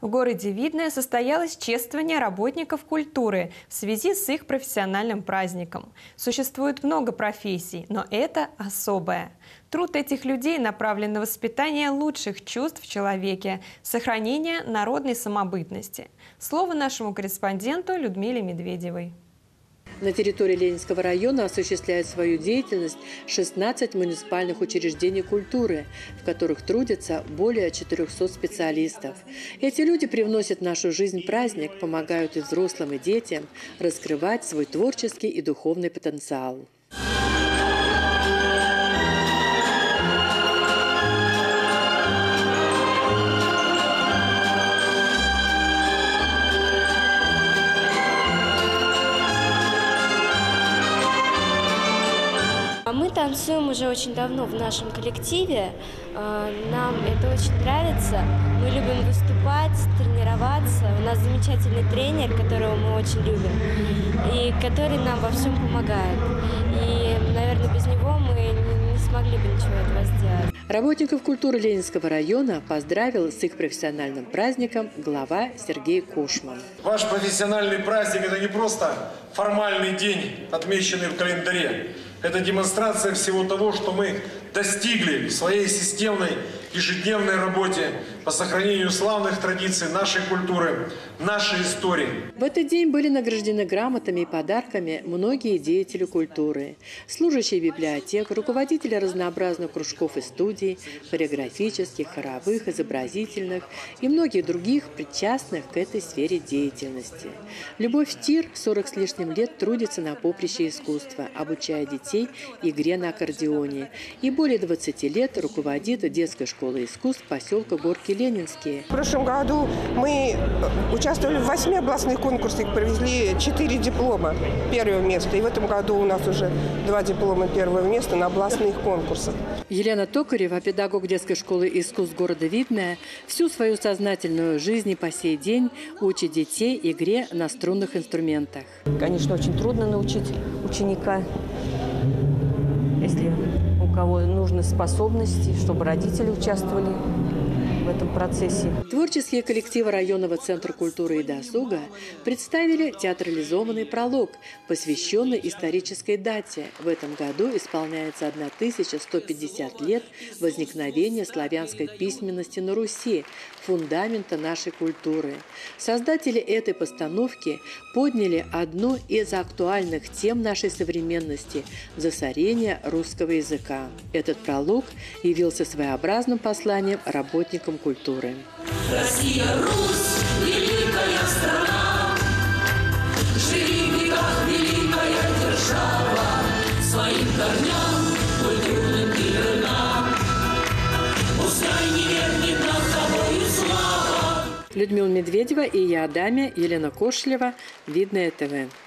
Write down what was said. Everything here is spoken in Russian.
В городе Видное состоялось чествование работников культуры в связи с их профессиональным праздником. Существует много профессий, но это особое. Труд этих людей направлен на воспитание лучших чувств в человеке, сохранение народной самобытности. Слово нашему корреспонденту Людмиле Медведевой. На территории Ленинского района осуществляют свою деятельность 16 муниципальных учреждений культуры, в которых трудятся более 400 специалистов. Эти люди привносят в нашу жизнь праздник, помогают и взрослым, и детям раскрывать свой творческий и духовный потенциал. Мы танцуем уже очень давно в нашем коллективе. Нам это очень нравится. Мы любим выступать, тренироваться. У нас замечательный тренер, которого мы очень любим, и который нам во всем помогает. И, наверное, без него мы не смогли бы ничего этого сделать. Работников культуры Ленинского района поздравил с их профессиональным праздником глава Сергей Кошман. Ваш профессиональный праздник – это не просто формальный день, отмеченный в календаре. Это демонстрация всего того, что мы достигли в своей системной ежедневной работе по сохранению славных традиций нашей культуры, нашей истории. В этот день были награждены грамотами и подарками многие деятели культуры, служащие библиотек, руководители разнообразных кружков и студий, хореографических, хоровых, изобразительных и многих других причастных к этой сфере деятельности. Любовь Тир 40 с лишним лет трудится на поприще искусства, обучая детей игре на аккордеоне, и более 20 лет руководит детской школой искусств поселка Горки Ленинские. В прошлом году мы участвовали в 8 областных конкурсах, привезли 4 диплома первого места. И в этом году у нас уже 2 диплома первого места на областных конкурсах. Елена Токарева, педагог детской школы искусств города Видное, всю свою сознательную жизнь и по сей день учит детей игре на струнных инструментах. Конечно, очень трудно научить ученика, если у кого нужны способности, чтобы родители участвовали в этом процессе. Творческие коллективы районного центра культуры и досуга представили театрализованный пролог, посвященный исторической дате. В этом году исполняется 1150 лет возникновения славянской письменности на Руси, фундамента нашей культуры. Создатели этой постановки подняли одну из актуальных тем нашей современности – засорение русского языка. Этот пролог явился своеобразным посланием работникам культуры. Россия, Русь, великая страна, живи в веках, великая держава, своим корням, культурным ты верна. Пускай не меркнет над тобою слава. Людмила Медведева и я, Адаме, Елена Кошлева, Видное ТВ.